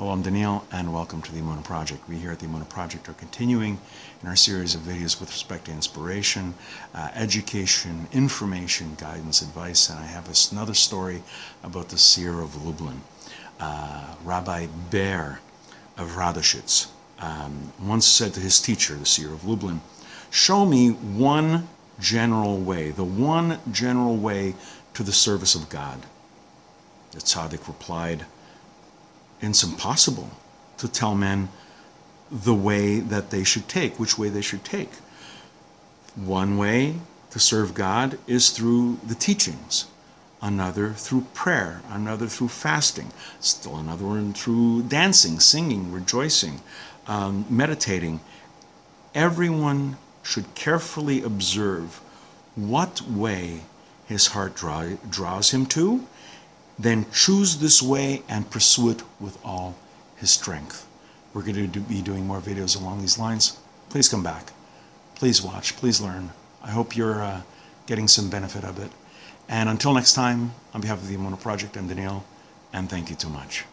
Hello, I'm Daniel, and welcome to the Emunah Project. We here at the Emunah Project are continuing in our series of videos with respect to inspiration, education, information, guidance, advice, and I have another story about the seer of Lublin. Rabbi Ber of Radishitz once said to his teacher, the seer of Lublin, "Show me one general way, the one general way to the service of God." The tzaddik replied, "It's impossible to tell men the way that they should take, which way they should take. One way to serve God is through the teachings, another through prayer, another through fasting, still another one through dancing, singing, rejoicing, meditating. Everyone should carefully observe what way his heart draws him to, then choose this way and pursue it with all his strength." We're going to be doing more videos along these lines. Please come back. Please watch. Please learn. I hope you're getting some benefit of it. And until next time, on behalf of the Emunah Project, I'm Daniel, and thank you too much.